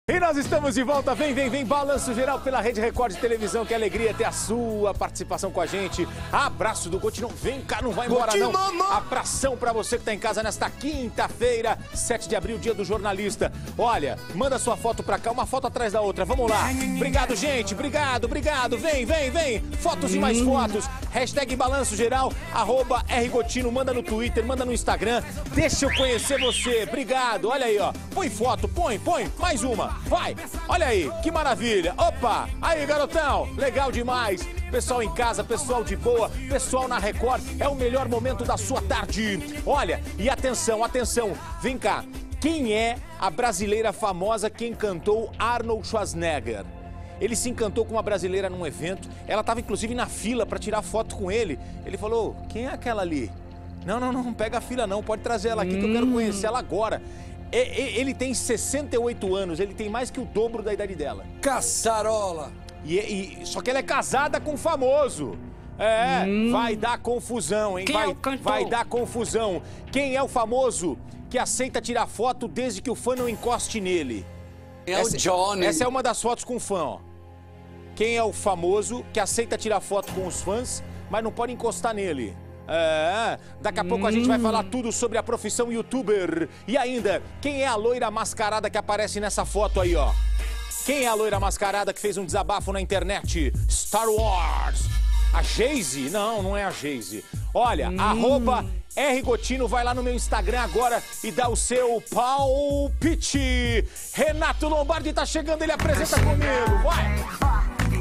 E nós estamos de volta, vem, Balanço Geral pela Rede Record de Televisão, que alegria ter a sua participação com a gente. Abraço do Gotinão, vem cá, não vai embora não. Abração pra você que tá em casa nesta quinta-feira, 7 de abril, dia do jornalista. Olha, manda sua foto pra cá, uma foto atrás da outra, vamos lá. Obrigado, gente, obrigado, vem. Fotos e mais fotos. Hashtag Balanço Geral, @RGotino, manda no Twitter, manda no Instagram. Deixa eu conhecer você, obrigado. Olha aí, ó, põe foto, põe, mais uma. Vai, olha aí, que maravilha. Opa, aí garotão, legal demais. Pessoal em casa, pessoal de boa, pessoal na Record, é o melhor momento da sua tarde. Olha, e atenção, vem cá. Quem é a brasileira famosa que encantou Arnold Schwarzenegger? Ele se encantou com uma brasileira num evento, ela estava inclusive na fila para tirar foto com ele. Ele falou, quem é aquela ali? Não pega a fila não, pode trazer ela aqui que eu quero conhecer ela agora. Ele tem 68 anos, ele tem mais que o dobro da idade dela. Caçarola! Só que ela é casada com um famoso. Vai dar confusão, hein? Vai dar confusão. Quem é o famoso que aceita tirar foto desde que o fã não encoste nele? O Johnny. Essa é uma das fotos com o fã, ó. Quem é o famoso que aceita tirar foto com os fãs, mas não pode encostar nele? Daqui a pouco a gente vai falar tudo sobre a profissão youtuber. E ainda, quem é a loira mascarada que aparece nessa foto aí, ó? Quem é a loira mascarada que fez um desabafo na internet? Star Wars. A Geise? Não é a Geise. Olha, @RGotino, vai lá no meu Instagram agora e dá o seu palpite. Renato Lombardi tá chegando, ele apresenta comigo. Vai!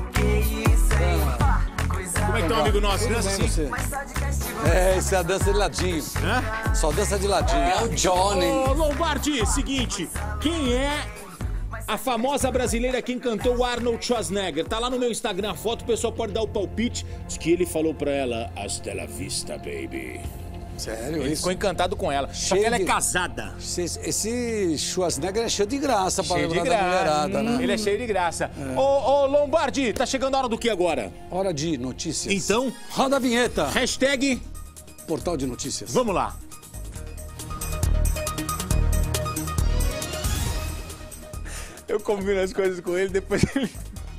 Como é que tá, um amigo nosso? Dança assim? Isso é a dança de ladinho. Só dança de ladinho. É o Johnny. Ô, Lombardi, seguinte, quem é a famosa brasileira que encantou o Arnold Schwarzenegger? Tá lá no meu Instagram a foto, o pessoal pode dar o palpite. Diz que ele falou pra ela, hasta la vista, baby. Sério? Ele ficou encantado com ela. Só que ela é casada. Esse Schwarzenegger é cheio de graça pra lembrar da mulherada, né? Ele é cheio de graça. Ô, Lombardi, tá chegando a hora do que agora? Hora de notícias. Então, roda a vinheta. Hashtag Portal de Notícias. Vamos lá. Eu combino as coisas com ele, depois ele...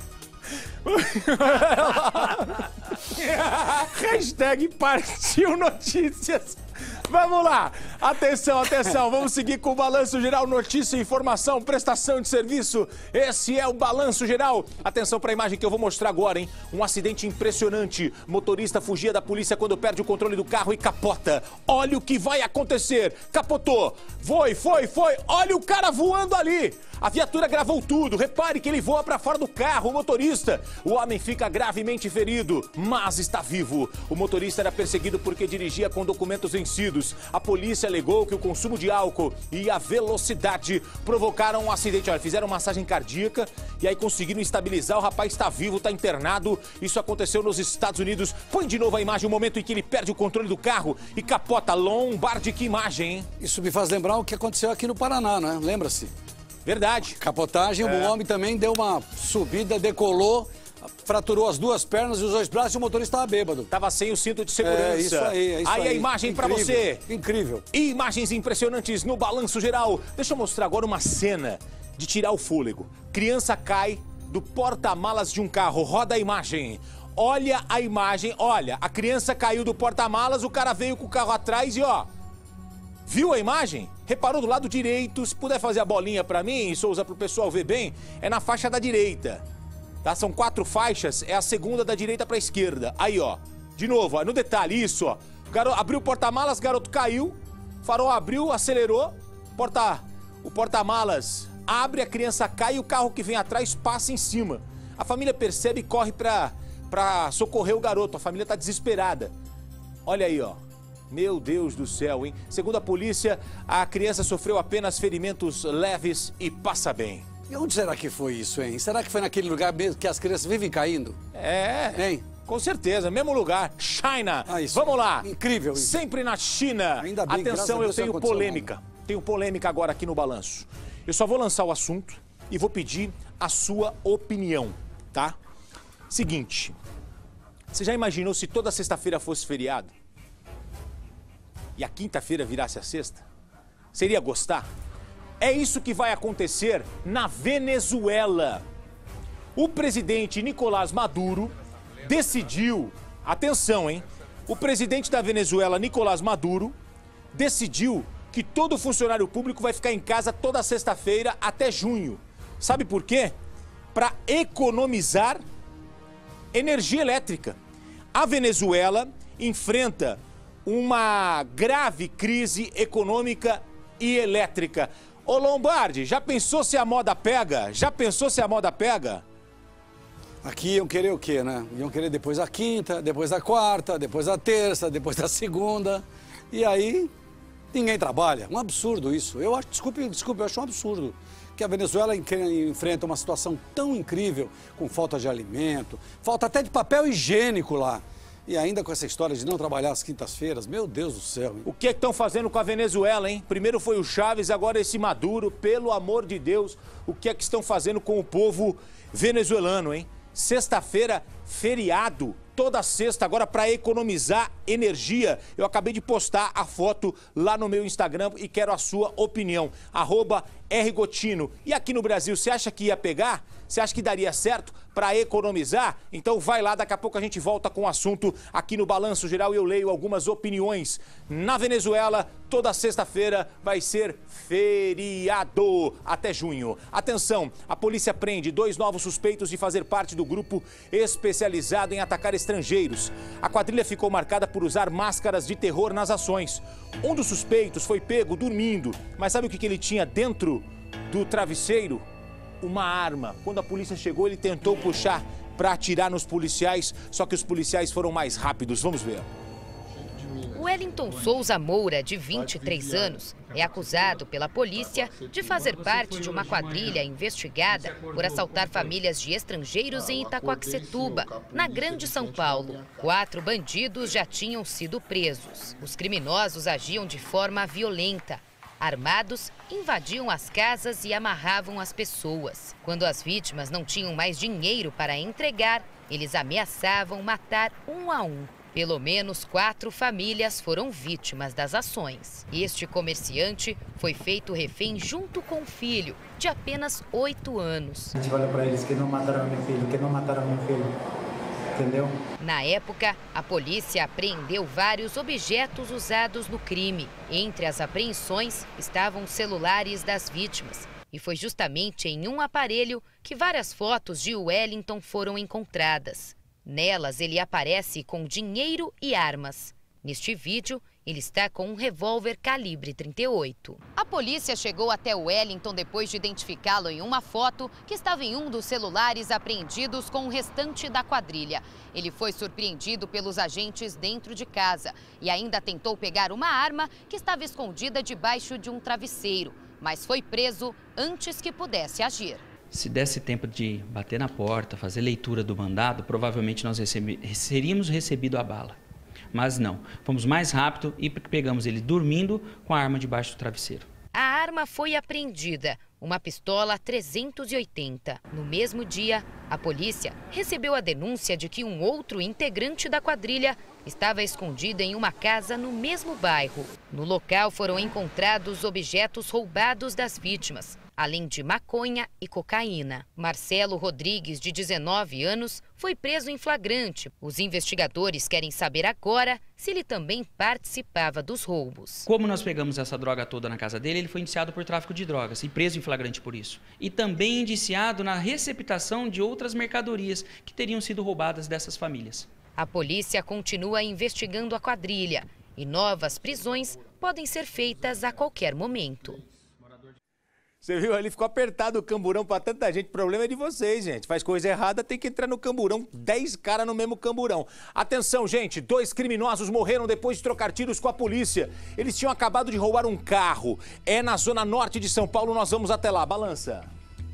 Hashtag Partiu Notícias. Vamos lá, atenção, vamos seguir com o Balanço Geral, notícia, informação, prestação de serviço. Esse é o Balanço Geral. Atenção para a imagem que eu vou mostrar agora, hein? Um acidente impressionante. Motorista fugia da polícia quando perde o controle do carro e capota. Olha o que vai acontecer. Capotou. Foi. Olha o cara voando ali. A viatura gravou tudo. Repare que ele voa para fora do carro, o motorista. O homem fica gravemente ferido, mas está vivo. O motorista era perseguido porque dirigia com documentos vencidos. A polícia alegou que o consumo de álcool e a velocidade provocaram um acidente. Olha, fizeram massagem cardíaca e aí conseguiram estabilizar. O rapaz está vivo, está internado. Isso aconteceu nos Estados Unidos. Põe de novo a imagem, o momento em que ele perde o controle do carro e capota. Lombardi, que imagem, hein? Isso me faz lembrar o que aconteceu aqui no Paraná, né? Lembra-se? Verdade. Capotagem, o homem também deu uma subida, decolou, fraturou as duas pernas e os dois braços e o motorista estava bêbado. Tava sem o cinto de segurança. É isso aí. Aí a imagem para você. Incrível. Imagens impressionantes no Balanço Geral. Deixa eu mostrar agora uma cena de tirar o fôlego. Criança cai do porta-malas de um carro. Roda a imagem. Olha a imagem. Olha, a criança caiu do porta-malas, o cara veio com o carro atrás e ó... Viu a imagem? Reparou do lado direito? Se puder fazer a bolinha pra mim, Souza, pro pessoal ver bem, é na faixa da direita. Tá? São 4 faixas, é a segunda da direita pra esquerda. Aí, ó. De novo, ó, no detalhe, isso, ó. Abriu o porta-malas, garoto caiu, farol abriu, acelerou, o porta-malas abre, a criança cai e o carro que vem atrás passa em cima. A família percebe e corre pra socorrer o garoto. A família tá desesperada. Olha aí, ó. Meu Deus do céu, hein? Segundo a polícia, a criança sofreu apenas ferimentos leves e passa bem. E onde será que foi isso, hein? Será que foi naquele lugar mesmo que as crianças vivem caindo? Hein? Com certeza, mesmo lugar. China. Vamos lá. Incrível isso. Sempre na China. Ainda bem, atenção, eu tenho polêmica. Tenho polêmica agora aqui no Balanço. Eu só vou lançar o assunto e vou pedir a sua opinião, tá? Seguinte, você já imaginou se toda sexta-feira fosse feriado? E a quinta-feira virasse a sexta? Você iria gostar? É isso que vai acontecer na Venezuela. O presidente Nicolás Maduro decidiu, atenção, hein? O presidente da Venezuela, Nicolás Maduro, decidiu que todo funcionário público vai ficar em casa toda sexta-feira até junho. Sabe por quê? Para economizar energia elétrica. A Venezuela enfrenta uma grave crise econômica e elétrica. Ô Lombardi, já pensou se a moda pega? Já pensou se a moda pega? Aqui iam querer o quê, né? Iam querer depois da quinta, depois da quarta, depois da terça, depois da segunda. E aí, ninguém trabalha. Um absurdo isso. Eu acho, desculpe, eu acho um absurdo que a Venezuela enfrenta uma situação tão incrível, com falta de alimento, falta até de papel higiênico lá. E ainda com essa história de não trabalhar às quintas-feiras, meu Deus do céu. Hein? O que estão fazendo com a Venezuela, hein? Primeiro foi o Chávez, agora esse Maduro. Pelo amor de Deus, o que é que estão fazendo com o povo venezuelano, hein? Sexta-feira, feriado, toda sexta, agora para economizar energia. Eu acabei de postar a foto lá no meu Instagram e quero a sua opinião. @rgotino. E aqui no Brasil, você acha que ia pegar? Você acha que daria certo para economizar? Então vai lá, daqui a pouco a gente volta com o assunto aqui no Balanço Geral e eu leio algumas opiniões. Na Venezuela, toda sexta-feira vai ser feriado até junho. Atenção, a polícia prende 2 novos suspeitos de fazer parte do grupo especializado em atacar estrangeiros. A quadrilha ficou marcada por usar máscaras de terror nas ações. Um dos suspeitos foi pego dormindo, mas sabe o que ele tinha dentro do travesseiro? Uma arma. Quando a polícia chegou, ele tentou puxar para atirar nos policiais, só que os policiais foram mais rápidos. Vamos ver. Wellington Souza Moura, de 23 anos, é acusado pela polícia de fazer parte de uma quadrilha investigada por assaltar famílias de estrangeiros em Itaquaquecetuba, na Grande São Paulo. 4 bandidos já tinham sido presos. Os criminosos agiam de forma violenta. Armados, invadiam as casas e amarravam as pessoas. Quando as vítimas não tinham mais dinheiro para entregar, eles ameaçavam matar um a um. Pelo menos 4 famílias foram vítimas das ações. Este comerciante foi feito refém junto com o filho, de apenas 8 anos. A gente fala para eles que não mataram meu filho, que não mataram meu filho. Entendeu? Na época, a polícia apreendeu vários objetos usados no crime. Entre as apreensões estavam celulares das vítimas. E foi justamente em um aparelho que várias fotos de Wellington foram encontradas. Nelas, ele aparece com dinheiro e armas. Neste vídeo, ele está com um revólver calibre 38. A polícia chegou até Wellington depois de identificá-lo em uma foto que estava em um dos celulares apreendidos com o restante da quadrilha. Ele foi surpreendido pelos agentes dentro de casa e ainda tentou pegar uma arma que estava escondida debaixo de um travesseiro, mas foi preso antes que pudesse agir. Se desse tempo de bater na porta, fazer leitura do mandado, provavelmente nós teríamos recebido a bala. Mas não, fomos mais rápido e pegamos ele dormindo com a arma debaixo do travesseiro. A arma foi apreendida, uma pistola 380. No mesmo dia, a polícia recebeu a denúncia de que um outro integrante da quadrilha estava escondido em uma casa no mesmo bairro. No local foram encontrados objetos roubados das vítimas, além de maconha e cocaína. Marcelo Rodrigues, de 19 anos, foi preso em flagrante. Os investigadores querem saber agora se ele também participava dos roubos. Como nós pegamos essa droga toda na casa dele, ele foi indiciado por tráfico de drogas e preso em flagrante por isso. E também indiciado na receptação de outras mercadorias que teriam sido roubadas dessas famílias. A polícia continua investigando a quadrilha e novas prisões podem ser feitas a qualquer momento. Você viu ali, ficou apertado o camburão pra tanta gente. O problema é de vocês, gente. Faz coisa errada, tem que entrar no camburão. 10 caras no mesmo camburão. Atenção, gente. 2 criminosos morreram depois de trocar tiros com a polícia. Eles tinham acabado de roubar um carro. É na zona norte de São Paulo. Nós vamos até lá. Balança.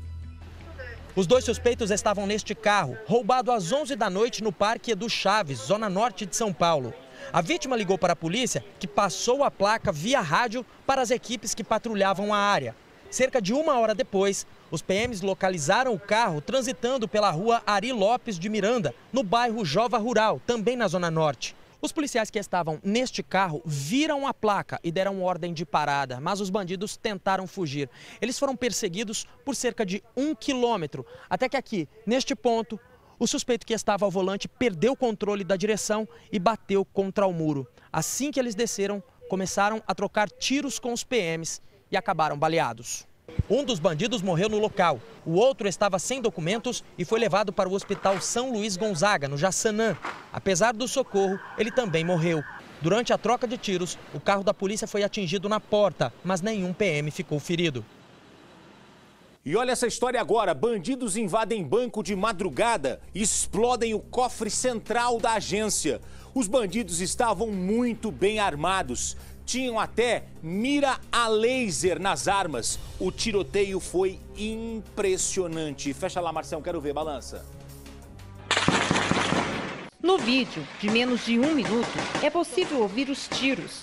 Os 2 suspeitos estavam neste carro, roubado às 11 da noite no Parque Edu Chaves, zona norte de São Paulo. A vítima ligou para a polícia, que passou a placa via rádio para as equipes que patrulhavam a área. Cerca de 1 hora depois, os PMs localizaram o carro transitando pela rua Ari Lopes de Miranda, no bairro Jova Rural, também na Zona Norte. Os policiais que estavam neste carro viram a placa e deram ordem de parada, mas os bandidos tentaram fugir. Eles foram perseguidos por cerca de 1 quilômetro, até que aqui, neste ponto, o suspeito que estava ao volante perdeu o controle da direção e bateu contra o muro. Assim que eles desceram, começaram a trocar tiros com os PMs e acabaram baleados. Um dos bandidos morreu no local, o outro estava sem documentos e foi levado para o Hospital São Luís Gonzaga, no Jaçanã. Apesar do socorro, ele também morreu. Durante a troca de tiros, o carro da polícia foi atingido na porta, mas nenhum PM ficou ferido. E olha essa história agora, bandidos invadem banco de madrugada e explodem o cofre central da agência. Os bandidos estavam muito bem armados. Tinham até mira a laser nas armas. O tiroteio foi impressionante. Fecha lá, Marcelo, quero ver, balança. No vídeo, de menos de 1 minuto, é possível ouvir os tiros.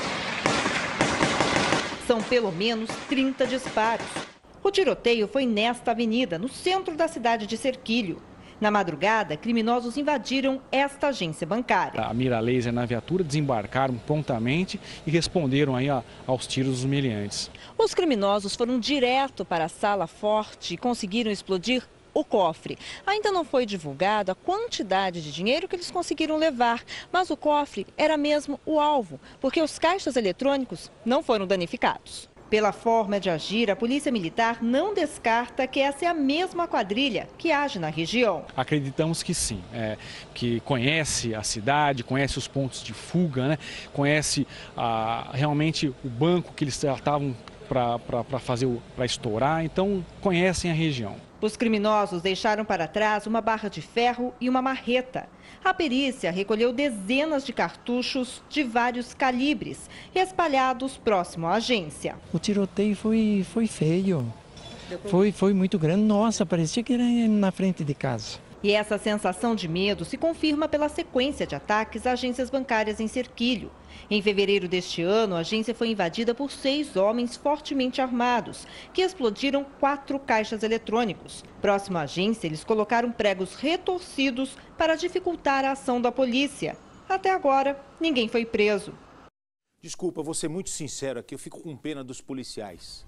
São pelo menos 30 disparos. O tiroteio foi nesta avenida, no centro da cidade de Serquilho. Na madrugada, criminosos invadiram esta agência bancária. A mira laser na viatura, desembarcaram prontamente e responderam aí aos tiros dos meliantes. Os criminosos foram direto para a sala forte e conseguiram explodir o cofre. Ainda não foi divulgado a quantidade de dinheiro que eles conseguiram levar, mas o cofre era mesmo o alvo, porque os caixas eletrônicos não foram danificados. Pela forma de agir, a Polícia Militar não descarta que essa é a mesma quadrilha que age na região. Acreditamos que sim, que conhece a cidade, conhece os pontos de fuga, né? Conhece realmente o banco que eles estavam para estourar, então conhecem a região. Os criminosos deixaram para trás uma barra de ferro e uma marreta. A perícia recolheu dezenas de cartuchos de vários calibres espalhados próximo à agência. O tiroteio foi feio, foi muito grande. Nossa, parecia que era na frente de casa. E essa sensação de medo se confirma pela sequência de ataques a agências bancárias em Serquilho. Em fevereiro deste ano, a agência foi invadida por 6 homens fortemente armados, que explodiram 4 caixas eletrônicos. Próximo à agência, eles colocaram pregos retorcidos para dificultar a ação da polícia. Até agora, ninguém foi preso. Desculpa, vou ser muito sincero aqui, eu fico com pena dos policiais.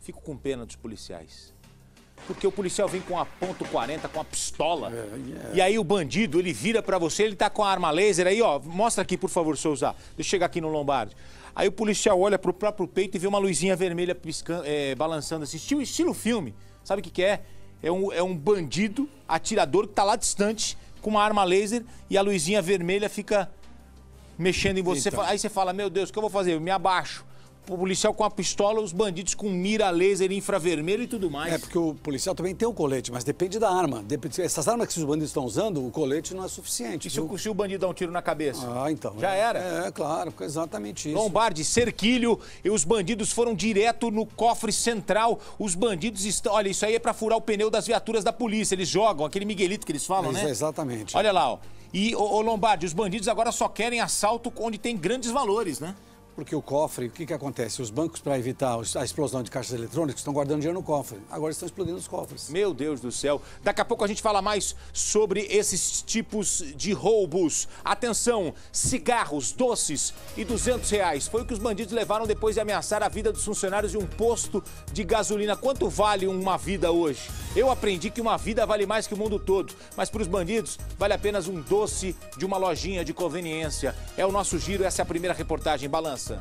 Porque o policial vem com a .40, com a pistola. E aí o bandido, ele vira pra você, ele tá com a arma laser aí, ó. Mostra aqui, por favor, Souza. Deixa eu chegar aqui no Lombardi. Aí o policial olha pro próprio peito e vê uma luzinha vermelha piscando, balançando assim. Estilo filme. Sabe o que é? É um bandido, atirador, que tá lá distante, com uma arma laser e a luzinha vermelha fica mexendo em você. Então. Aí você fala, meu Deus, o que eu vou fazer? Eu me abaixo. O policial com a pistola, os bandidos com mira laser infravermelho e tudo mais. É, porque o policial também tem o colete, mas depende da arma. Essas armas que os bandidos estão usando, o colete não é suficiente. E se o bandido dá um tiro na cabeça? Ah, então. Já era? É, claro, exatamente isso. Lombardi, Serquilho, e os bandidos foram direto no cofre central. Os bandidos estão... Olha, isso aí é pra furar o pneu das viaturas da polícia. Eles jogam, aquele miguelito que eles falam, né? Exatamente. Olha lá, ó. E, Lombardi, os bandidos agora só querem assalto onde tem grandes valores, né? Porque o cofre, o que acontece? Os bancos, para evitar a explosão de caixas eletrônicas, estão guardando dinheiro no cofre. Agora estão explodindo os cofres. Meu Deus do céu. Daqui a pouco a gente fala mais sobre esses tipos de roubos. Atenção, cigarros, doces e R$200. Foi o que os bandidos levaram depois de ameaçar a vida dos funcionários de um posto de gasolina. Quanto vale uma vida hoje? Eu aprendi que uma vida vale mais que o mundo todo. Mas para os bandidos, vale apenas um doce de uma lojinha de conveniência. É o nosso giro, essa é a primeira reportagem. Balança.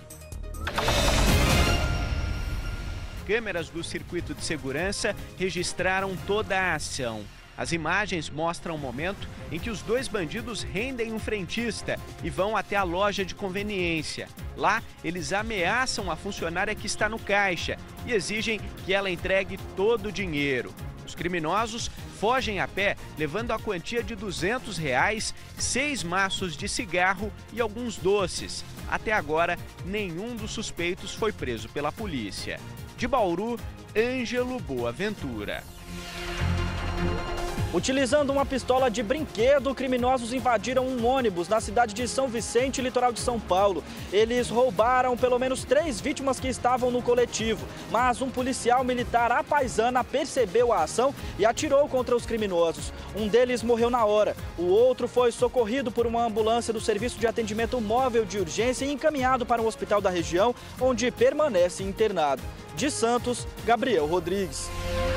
Câmeras do circuito de segurança registraram toda a ação. As imagens mostram o momento em que os 2 bandidos rendem um frentista e vão até a loja de conveniência. Lá, eles ameaçam a funcionária que está no caixa e exigem que ela entregue todo o dinheiro. Os criminosos fogem a pé, levando a quantia de R$200, 6 maços de cigarro e alguns doces. Até agora, nenhum dos suspeitos foi preso pela polícia. De Bauru, Ângelo Boaventura. Utilizando uma pistola de brinquedo, criminosos invadiram um ônibus na cidade de São Vicente, litoral de São Paulo. Eles roubaram pelo menos 3 vítimas que estavam no coletivo, mas um policial militar à paisana percebeu a ação e atirou contra os criminosos. Um deles morreu na hora, o outro foi socorrido por uma ambulância do Serviço de Atendimento Móvel de Urgência e encaminhado para um hospital da região, onde permanece internado. De Santos, Gabriel Rodrigues.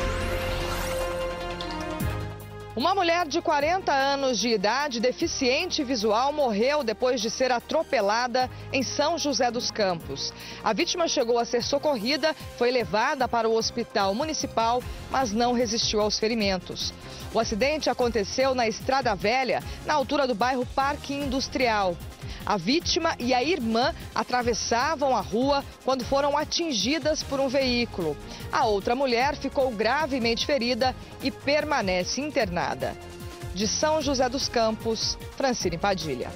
Uma mulher de 40 anos de idade, deficiente visual, morreu depois de ser atropelada em São José dos Campos. A vítima chegou a ser socorrida, foi levada para o hospital municipal, mas não resistiu aos ferimentos. O acidente aconteceu na Estrada Velha, na altura do bairro Parque Industrial. A vítima e a irmã atravessavam a rua quando foram atingidas por um veículo. A outra mulher ficou gravemente ferida e permanece internada. De São José dos Campos, Francine Padilha.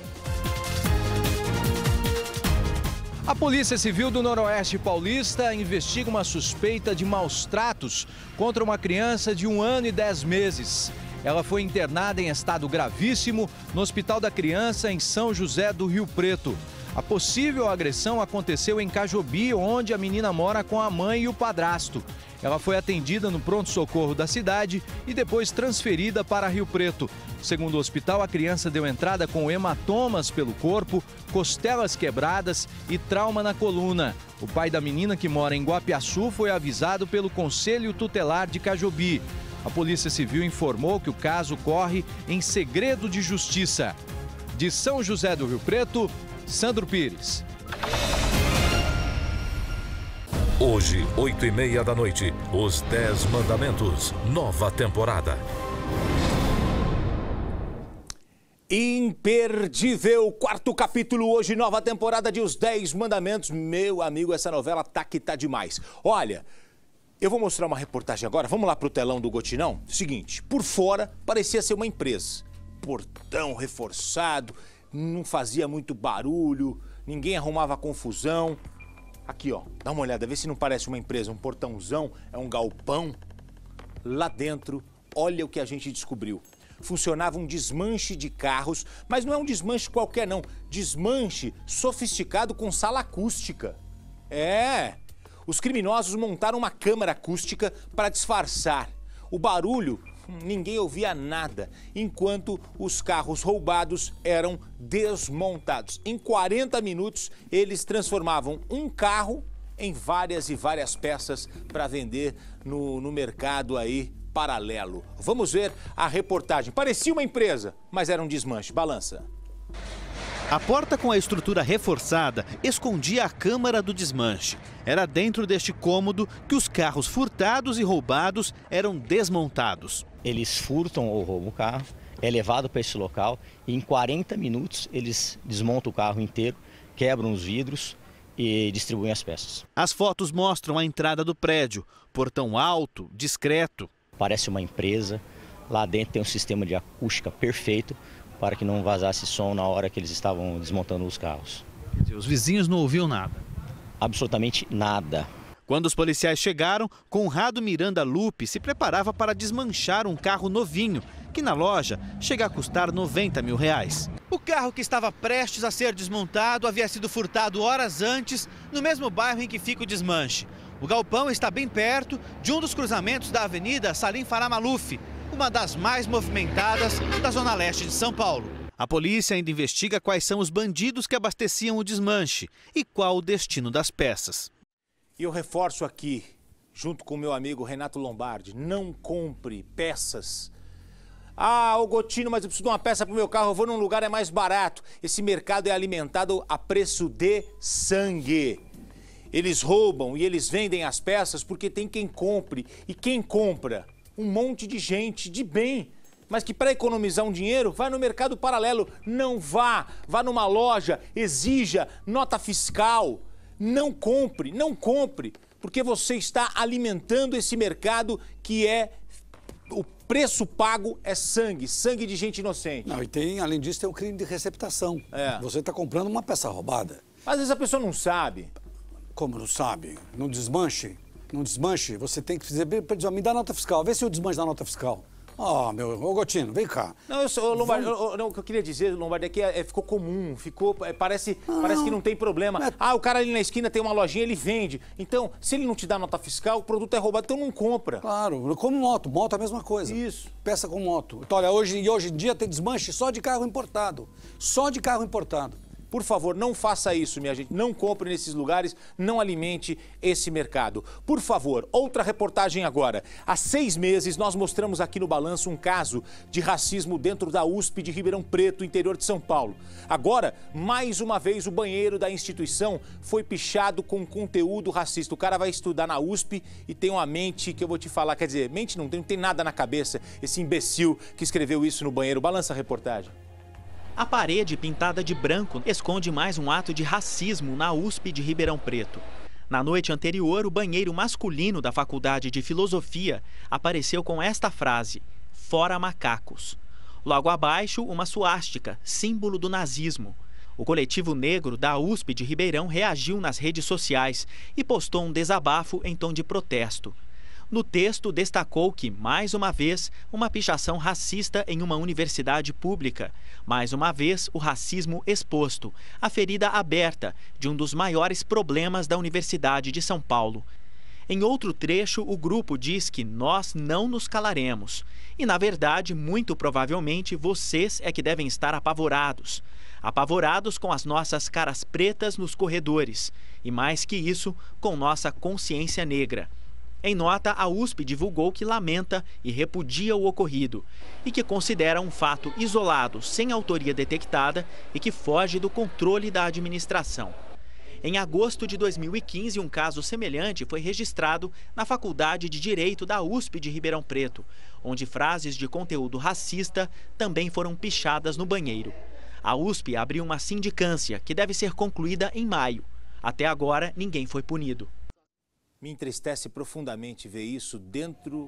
A Polícia Civil do Noroeste Paulista investiga uma suspeita de maus tratos contra uma criança de 1 ano e 10 meses. Ela foi internada em estado gravíssimo no Hospital da Criança em São José do Rio Preto. A possível agressão aconteceu em Cajobi, onde a menina mora com a mãe e o padrasto. Ela foi atendida no pronto-socorro da cidade e depois transferida para Rio Preto. Segundo o hospital, a criança deu entrada com hematomas pelo corpo, costelas quebradas e trauma na coluna. O pai da menina, que mora em Guapiaçu, foi avisado pelo Conselho Tutelar de Cajobi. A Polícia Civil informou que o caso corre em segredo de justiça. De São José do Rio Preto, Sandro Pires. Hoje, 8h30 da noite, Os 10 Mandamentos, nova temporada. Imperdível, 4º capítulo hoje, nova temporada de Os 10 Mandamentos. Meu amigo, essa novela tá que tá demais. Olha, eu vou mostrar uma reportagem agora, vamos lá pro telão do Gotinão. Seguinte, por fora parecia ser uma empresa. Portão reforçado, não fazia muito barulho, ninguém arrumava confusão. Aqui, ó, dá uma olhada, vê se não parece uma empresa, um portãozão, é um galpão. Lá dentro, olha o que a gente descobriu. Funcionava um desmanche de carros, mas não é um desmanche qualquer não, desmanche sofisticado com sala acústica. Os criminosos montaram uma câmara acústica para disfarçar. O barulho, ninguém ouvia nada, enquanto os carros roubados eram desmontados. Em 40 minutos, eles transformavam um carro em várias e várias peças para vender no mercado aí paralelo. Vamos ver a reportagem. Parecia uma empresa, mas era um desmanche. Balança. A porta com a estrutura reforçada escondia a câmara do desmanche. Era dentro deste cômodo que os carros furtados e roubados eram desmontados. Eles furtam ou roubam o carro, é levado para esse local e em 40 minutos eles desmontam o carro inteiro, quebram os vidros e distribuem as peças. As fotos mostram a entrada do prédio, portão alto, discreto. Parece uma empresa, lá dentro tem um sistema de acústica perfeito para que não vazasse som na hora que eles estavam desmontando os carros. Os vizinhos não ouviam nada? Absolutamente nada. Quando os policiais chegaram, Conrado Miranda Lupe se preparava para desmanchar um carro novinho, que na loja chega a custar R$90 mil. O carro que estava prestes a ser desmontado havia sido furtado horas antes, no mesmo bairro em que fica o desmanche. O galpão está bem perto de um dos cruzamentos da Avenida Salim Farah Maluf, uma das mais movimentadas da zona leste de São Paulo. A polícia ainda investiga quais são os bandidos que abasteciam o desmanche e qual o destino das peças. E eu reforço aqui, junto com o meu amigo Renato Lombardi, não compre peças. Ô Gotino, mas eu preciso de uma peça para o meu carro, eu vou num lugar é mais barato. Esse mercado é alimentado a preço de sangue. Eles roubam e eles vendem as peças porque tem quem compre. E quem compra? Um monte de gente de bem, mas que para economizar um dinheiro vai no mercado paralelo. Não vá numa loja, exija nota fiscal. Não compre, porque você está alimentando esse mercado que o preço pago é sangue de gente inocente. Não, e tem, além disso, tem o crime de receptação. Você está comprando uma peça roubada. Às vezes a pessoa não sabe. Como não sabe? Não desmanche, você tem que dizer, me dá nota fiscal, vê se eu desmanche da nota fiscal. Ó, ô Gotino, vem cá. Não, Lombardi, o que eu queria dizer, Lombardi, é que ficou comum, parece que não tem problema. O cara ali na esquina tem uma lojinha, ele vende. Então, se ele não te dá nota fiscal, o produto é roubado, então não compra. Claro, como moto é a mesma coisa. Isso. Peça com moto. Então, olha, hoje em dia tem desmanche só de carro importado. Só de carro importado. Por favor, não faça isso, minha gente. Não compre nesses lugares, não alimente esse mercado. Por favor, outra reportagem agora. Há 6 meses, nós mostramos aqui no Balanço um caso de racismo dentro da USP de Ribeirão Preto, interior de São Paulo. Agora, mais uma vez, o banheiro da instituição foi pichado com conteúdo racista. O cara vai estudar na USP e tem uma mente que eu vou te falar. Quer dizer, mente não tem nada na cabeça. Esse imbecil que escreveu isso no banheiro. Balança a reportagem. A parede pintada de branco esconde mais um ato de racismo na USP de Ribeirão Preto. Na noite anterior, o banheiro masculino da Faculdade de Filosofia apareceu com esta frase: "Fora macacos". Logo abaixo, uma suástica, símbolo do nazismo. O coletivo negro da USP de Ribeirão reagiu nas redes sociais e postou um desabafo em tom de protesto. No texto, destacou que, mais uma vez, uma pichação racista em uma universidade pública. Mais uma vez, o racismo exposto, a ferida aberta de um dos maiores problemas da Universidade de São Paulo. Em outro trecho, o grupo diz que nós não nos calaremos. E, na verdade, muito provavelmente, vocês é que devem estar apavorados. Apavorados com as nossas caras pretas nos corredores. E, mais que isso, com nossa consciência negra. Em nota, a USP divulgou que lamenta e repudia o ocorrido e que considera um fato isolado, sem autoria detectada e que foge do controle da administração. Em agosto de 2015, um caso semelhante foi registrado na Faculdade de Direito da USP de Ribeirão Preto, onde frases de conteúdo racista também foram pichadas no banheiro. A USP abriu uma sindicância que deve ser concluída em maio. Até agora, ninguém foi punido. Me entristece profundamente ver isso dentro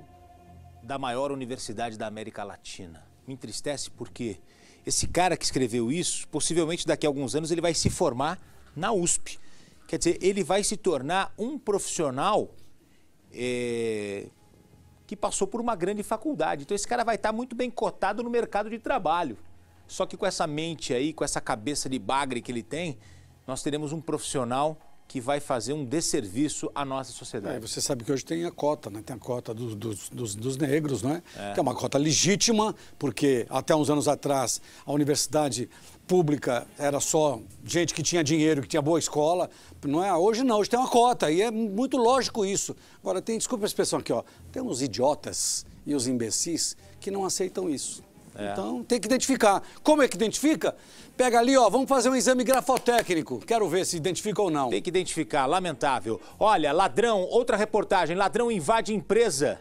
da maior universidade da América Latina. Me entristece porque esse cara que escreveu isso, possivelmente daqui a alguns anos ele vai se formar na USP. Quer dizer, ele vai se tornar um profissional que passou por uma grande faculdade. Então esse cara vai estar muito bem cotado no mercado de trabalho. Só que com essa mente aí, com essa cabeça de bagre que ele tem, nós teremos um profissional que vai fazer um desserviço à nossa sociedade. Você sabe que hoje tem a cota, né? Tem a cota dos negros, não é? Que é uma cota legítima, porque até uns anos atrás a universidade pública era só gente que tinha dinheiro, que tinha boa escola, não é? Hoje não, hoje tem uma cota e é muito lógico isso. Agora, desculpa a expressão aqui, ó, tem os idiotas e os imbecis que não aceitam isso. Então, tem que identificar. Como é que identifica? Pega ali, ó, vamos fazer um exame grafotécnico. Quero ver se identifica ou não. Tem que identificar, lamentável. Olha, ladrão, outra reportagem, ladrão invade empresa.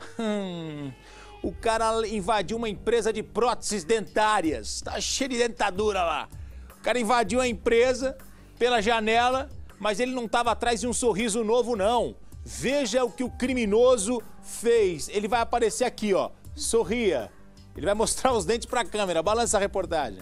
O cara invadiu uma empresa de próteses dentárias. Tá cheio de dentadura lá. O cara invadiu a empresa pela janela, mas ele não estava atrás de um sorriso novo, não. Veja o que o criminoso fez. Ele vai aparecer aqui, ó. Sorria. Ele vai mostrar os dentes para a câmera. Balança a reportagem.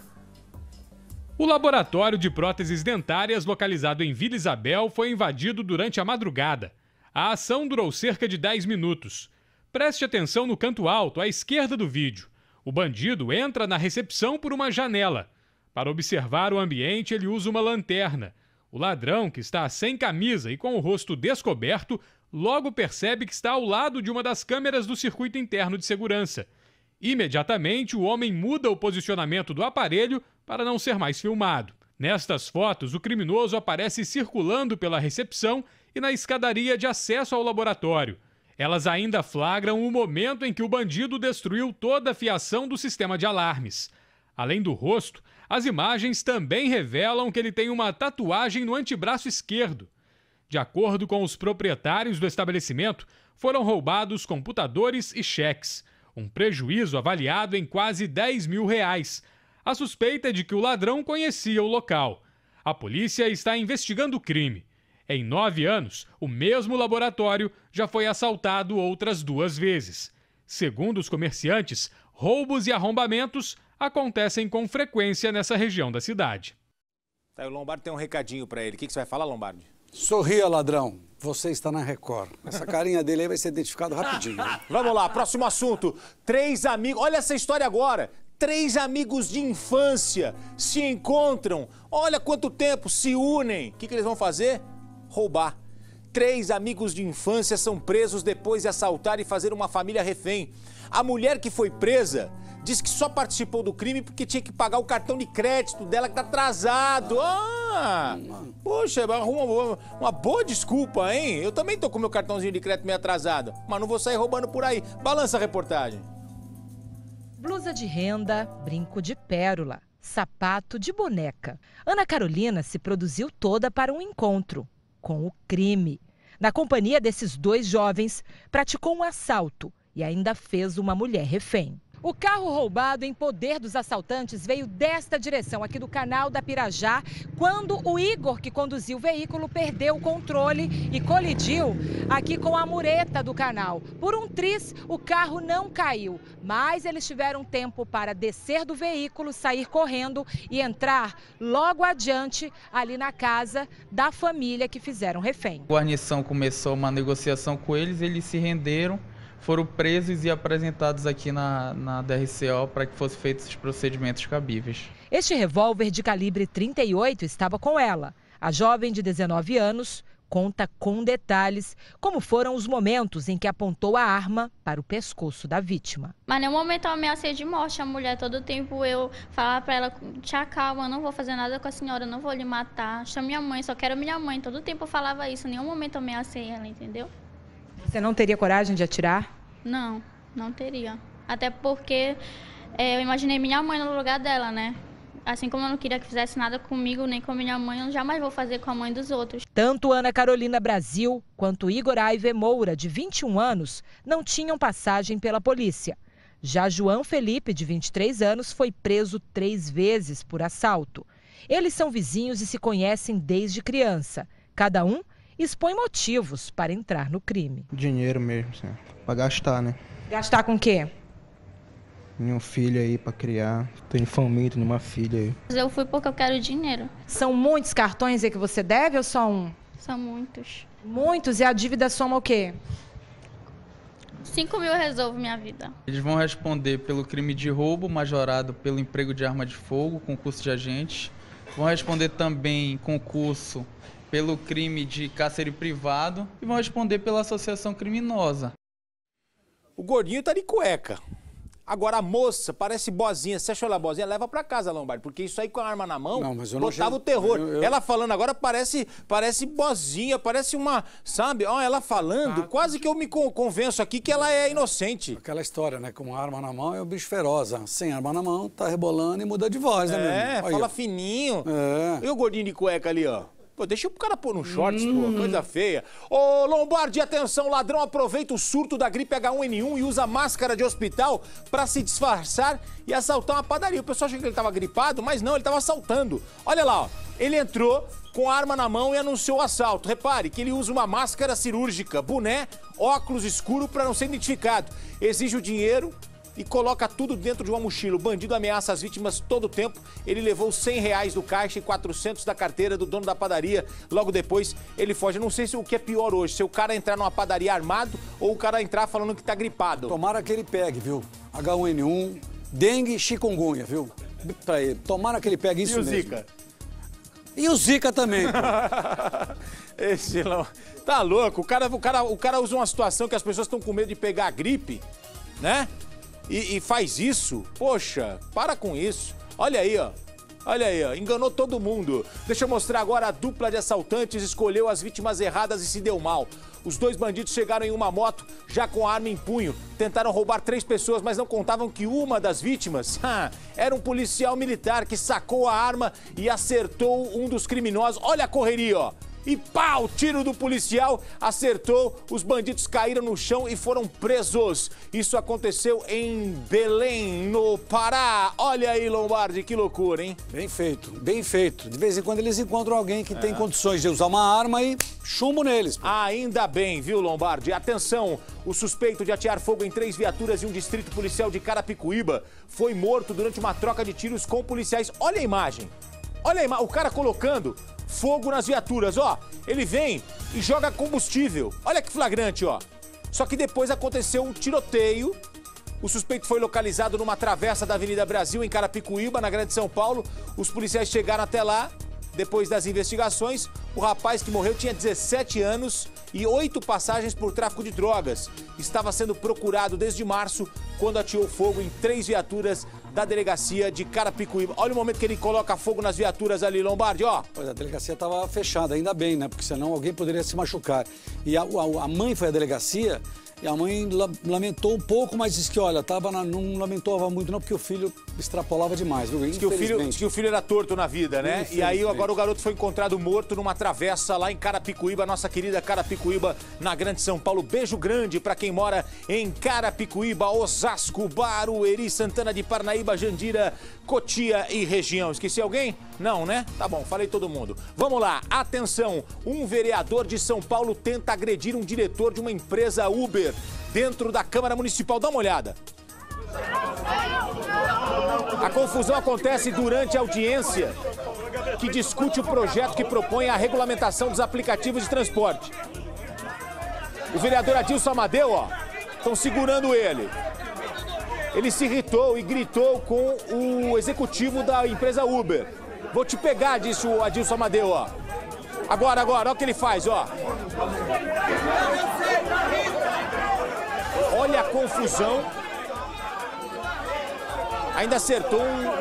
O laboratório de próteses dentárias localizado em Vila Isabel foi invadido durante a madrugada. A ação durou cerca de 10 minutos. Preste atenção no canto alto, à esquerda do vídeo. O bandido entra na recepção por uma janela. Para observar o ambiente, ele usa uma lanterna. O ladrão, que está sem camisa e com o rosto descoberto, logo percebe que está ao lado de uma das câmeras do circuito interno de segurança. Imediatamente, o homem muda o posicionamento do aparelho para não ser mais filmado. Nestas fotos, o criminoso aparece circulando pela recepção e na escadaria de acesso ao laboratório. Elas ainda flagram o momento em que o bandido destruiu toda a fiação do sistema de alarmes. Além do rosto, as imagens também revelam que ele tem uma tatuagem no antebraço esquerdo. De acordo com os proprietários do estabelecimento, foram roubados computadores e cheques. Um prejuízo avaliado em quase R$10 mil. A suspeita é de que o ladrão conhecia o local. A polícia está investigando o crime. Em 9 anos, o mesmo laboratório já foi assaltado outras 2 vezes. Segundo os comerciantes, roubos e arrombamentos acontecem com frequência nessa região da cidade. Tá, o Lombardi tem um recadinho para ele. O que você vai falar, Lombardi? Sorria, ladrão. você está na Record. Essa carinha dele aí vai ser identificado rapidinho. Vamos lá, próximo assunto. 3 amigos, olha essa história agora. 3 amigos de infância se encontram, olha quanto tempo, se unem. O que eles vão fazer? Roubar. 3 amigos de infância são presos depois de assaltar e fazer uma família refém. A mulher que foi presa diz que só participou do crime porque tinha que pagar o cartão de crédito dela que tá atrasado. Poxa, uma boa desculpa, hein? Eu também tô com meu cartãozinho de crédito meio atrasado, mas não vou sair roubando por aí. Balança a reportagem. Blusa de renda, brinco de pérola, sapato de boneca. Ana Carolina se produziu toda para um encontro com o crime. Na companhia desses 2 jovens, praticou um assalto e ainda fez uma mulher refém. O carro roubado em poder dos assaltantes veio desta direção, aqui do canal da Pirajá, quando o Igor, que conduziu o veículo, perdeu o controle e colidiu aqui com a mureta do canal. Por um triz, o carro não caiu, mas eles tiveram tempo para descer do veículo, sair correndo e entrar logo adiante ali na casa da família que fizeram refém. A guarnição começou uma negociação com eles se renderam. Foram presos e apresentados aqui na DRCO para que fossem feitos os procedimentos cabíveis. Este revólver de calibre 38 estava com ela. A jovem de 19 anos conta com detalhes como foram os momentos em que apontou a arma para o pescoço da vítima. Mas nenhum momento eu ameacei de morte a mulher. Todo tempo eu falava para ela, te acalma, eu não vou fazer nada com a senhora, eu não vou lhe matar. Chama minha mãe, só quero minha mãe. Todo tempo eu falava isso, nenhum momento eu ameacei ela, entendeu? Você não teria coragem de atirar? Não, não teria. Até porque eu imaginei minha mãe no lugar dela, né? Assim como eu não queria que fizesse nada comigo, nem com minha mãe, eu jamais vou fazer com a mãe dos outros. Tanto Ana Carolina Brasil quanto Igor Aive Moura, de 21 anos, não tinham passagem pela polícia. Já João Felipe, de 23 anos, foi preso 3 vezes por assalto. Eles são vizinhos e se conhecem desde criança. Cada um expõe motivos para entrar no crime. Dinheiro mesmo, assim, para gastar, né? Gastar com o quê? Nenhum filho aí para criar, tenho família, numa filha aí. Eu fui porque eu quero dinheiro. São muitos cartões aí que você deve ou só um? São muitos. Muitos? E a dívida soma o quê? 5 mil resolve minha vida. Eles vão responder pelo crime de roubo majorado pelo emprego de arma de fogo, concurso de agentes. Vão responder também concurso pelo crime de cárcere privado e vão responder pela associação criminosa. O gordinho tá de cueca. Agora a moça parece bozinha. Você achou ela bozinha? Leva pra casa, Lombardi, porque isso aí com a arma na mão não, mas eu botava não o terror. Ela falando agora parece bozinha, parece uma, sabe? Ó, ela falando, quase que eu me convenço aqui que ela é inocente. Aquela história, né? Com arma na mão é o bicho feroz. Sem arma na mão, tá rebolando e muda de voz, né, meu amigo? Fala fininho. E o gordinho de cueca ali, ó. Pô, deixa o cara pôr no shorts, pô, coisa feia. Ô, Lombardi, atenção, ladrão aproveita o surto da gripe H1N1 e usa máscara de hospital pra se disfarçar e assaltar uma padaria. O pessoal achou que ele tava gripado, mas não, ele tava assaltando. Olha lá, ó, ele entrou com a arma na mão e anunciou o assalto. Repare que ele usa uma máscara cirúrgica, boné, óculos escuro pra não ser identificado. Exige o dinheiro e coloca tudo dentro de uma mochila. O bandido ameaça as vítimas todo o tempo. Ele levou R$100 do caixa e 400 da carteira do dono da padaria. Logo depois, ele foge. Eu não sei se o que é pior hoje, se o cara entrar numa padaria armado ou o cara entrar falando que tá gripado. Tomara que ele pegue, viu? H1N1, dengue e chikungunya, viu? Pra ele. Tomara que ele pegue isso mesmo. E o Zika? E o Zika também, pô. Esse não... Tá louco. O cara usa uma situação que as pessoas estão com medo de pegar a gripe, né? E faz isso? Poxa, para com isso. Olha aí, ó. Olha aí, ó. Enganou todo mundo. Deixa eu mostrar agora a dupla de assaltantes escolheu as vítimas erradas e se deu mal. Os 2 bandidos chegaram em uma moto, já com a arma em punho. Tentaram roubar 3 pessoas, mas não contavam que uma das vítimas era um policial militar que sacou a arma e acertou um dos criminosos. Olha a correria, ó. E pau, tiro do policial, acertou, os bandidos caíram no chão e foram presos. Isso aconteceu em Belém, no Pará. Olha aí, Lombardi, que loucura, hein? Bem feito, bem feito. De vez em quando eles encontram alguém que tem condições de usar uma arma e chumbo neles. Pô. Ainda bem, viu, Lombardi? Atenção, o suspeito de atear fogo em 3 viaturas em um distrito policial de Carapicuíba foi morto durante uma troca de tiros com policiais. Olha a imagem. Olha a imagem, o cara colocando fogo nas viaturas, ó. Ele vem e joga combustível. Olha que flagrante, ó. Só que depois aconteceu um tiroteio. O suspeito foi localizado numa travessa da Avenida Brasil, em Carapicuíba, na Grande São Paulo. Os policiais chegaram até lá. Depois das investigações, o rapaz que morreu tinha 17 anos e 8 passagens por tráfico de drogas. Estava sendo procurado desde março, quando ateou fogo em 3 viaturas da delegacia de Carapicuíba. Olha o momento que ele coloca fogo nas viaturas ali, Lombardi, ó. Pois a delegacia estava fechada, ainda bem, né? Porque senão alguém poderia se machucar. E a mãe foi à delegacia e a mãe lamentou um pouco, mas disse que, olha, não lamentava muito não, porque o filho extrapolava demais, viu? Diz que o filho era torto na vida, né? E aí agora o garoto foi encontrado morto numa travessa lá em Carapicuíba, nossa querida Carapicuíba, na Grande São Paulo. Beijo grande para quem mora em Carapicuíba, Osasco, Barueri, Santana de Parnaíba, Jandira, Cotia e região. Esqueci alguém? Não, né? Tá bom, falei todo mundo. Vamos lá, atenção, um vereador de São Paulo tenta agredir um diretor de uma empresa Uber dentro da Câmara Municipal. Dá uma olhada. A confusão acontece durante a audiência que discute o projeto que propõe a regulamentação dos aplicativos de transporte. O vereador Adilson Amadeu, ó, estão segurando ele. Ele se irritou e gritou com o executivo da empresa Uber. Vou te pegar, disse o Adilson Amadeu, ó. Agora, olha o que ele faz, ó. Olha a confusão. Ainda acertou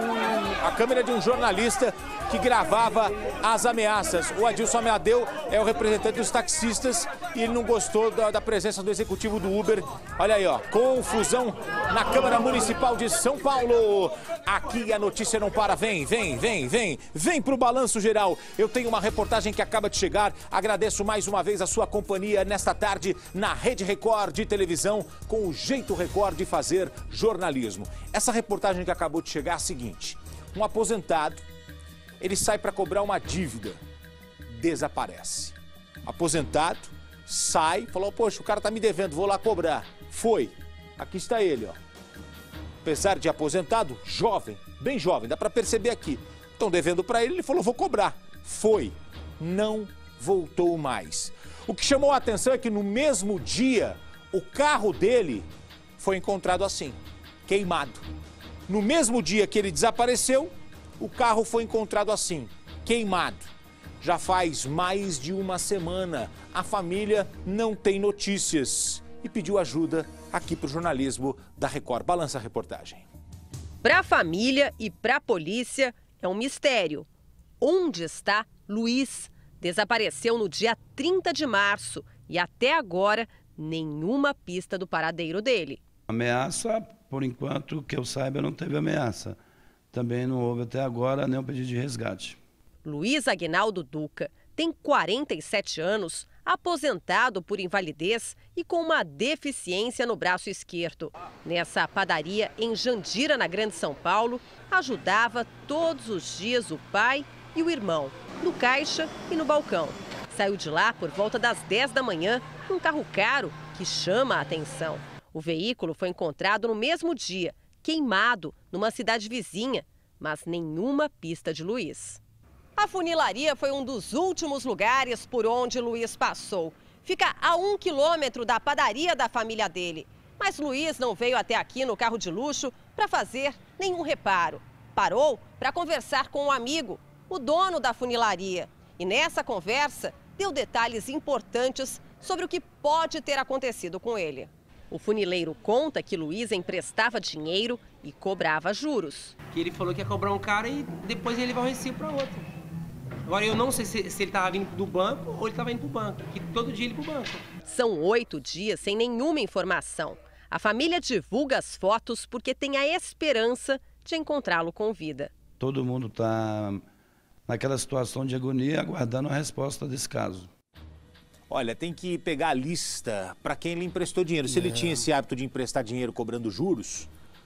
a câmera de um jornalista que gravava as ameaças. O Adilson Amadeu é o representante dos taxistas e ele não gostou da presença do executivo do Uber. Olha aí, ó, confusão na Câmara Municipal de São Paulo. Aqui a notícia não para. Vem pro Balanço Geral. Eu tenho uma reportagem que acaba de chegar. Agradeço mais uma vez a sua companhia nesta tarde na Rede Record de televisão, com o jeito Record de fazer jornalismo. Essa reportagem que acabou de chegar é a seguinte: um aposentado, ele sai para cobrar uma dívida, desaparece. Aposentado, sai, falou, poxa, o cara tá me devendo, vou lá cobrar. Foi, aqui está ele, ó. Apesar de aposentado, jovem, bem jovem, dá para perceber aqui. Estão devendo para ele, ele falou, vou cobrar. Foi, não voltou mais. O que chamou a atenção é que no mesmo dia, o carro dele foi encontrado assim, queimado. No mesmo dia que ele desapareceu, o carro foi encontrado assim, queimado. Já faz mais de uma semana. A família não tem notícias e pediu ajuda aqui para o jornalismo da Record. Balança a reportagem. Para a família e para a polícia é um mistério. Onde está Luiz? Desapareceu no dia 30 de março e até agora nenhuma pista do paradeiro dele. Ameaça, por enquanto, que eu saiba, não teve ameaça. Também não houve até agora nenhum pedido de resgate. Luiz Aguinaldo Duca tem 47 anos, aposentado por invalidez e com uma deficiência no braço esquerdo. Nessa padaria em Jandira, na Grande São Paulo, ajudava todos os dias o pai e o irmão, no caixa e no balcão. Saiu de lá por volta das 10 da manhã, num carro caro que chama a atenção. O veículo foi encontrado no mesmo dia, queimado numa cidade vizinha, mas nenhuma pista de Luiz. A funilaria foi um dos últimos lugares por onde Luiz passou. Fica a 1 quilômetro da padaria da família dele. Mas Luiz não veio até aqui no carro de luxo para fazer nenhum reparo. Parou para conversar com um amigo, o dono da funilaria. E nessa conversa deu detalhes importantes sobre o que pode ter acontecido com ele. O funileiro conta que Luiz emprestava dinheiro e cobrava juros. Que ele falou que ia cobrar um cara e depois ele vai o recibo para outro. Agora eu não sei se ele estava vindo do banco ou ele estava indo para o banco, que todo dia ele ia para o banco. São 8 dias sem nenhuma informação. A família divulga as fotos porque tem a esperança de encontrá-lo com vida. Todo mundo está naquela situação de agonia, aguardando a resposta desse caso. Olha, tem que pegar a lista para quem lhe emprestou dinheiro. Se ele tinha esse hábito de emprestar dinheiro cobrando juros,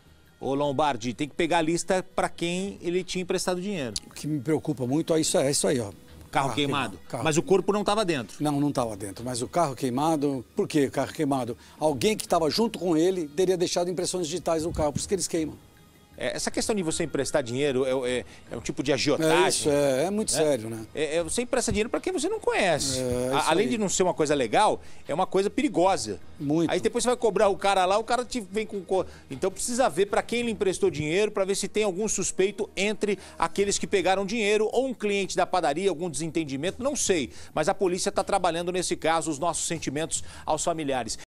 ô Lombardi, tem que pegar a lista para quem ele tinha emprestado dinheiro. O que me preocupa muito é isso aí, ó. Carro queimado? Mas o corpo não estava dentro? Não estava dentro. Mas o carro queimado... Por que o carro queimado? Alguém que estava junto com ele teria deixado impressões digitais no carro, por isso que eles queimam. Essa questão de você emprestar dinheiro é um tipo de agiotagem. É isso, é muito sério, né? Você empresta dinheiro para quem você não conhece. Além de não ser uma coisa legal, é uma coisa perigosa. Muito. Aí depois você vai cobrar o cara lá, o cara te vem com... Então precisa ver para quem ele emprestou dinheiro, para ver se tem algum suspeito entre aqueles que pegaram dinheiro ou um cliente da padaria, algum desentendimento, não sei. Mas a polícia está trabalhando nesse caso, os nossos sentimentos aos familiares.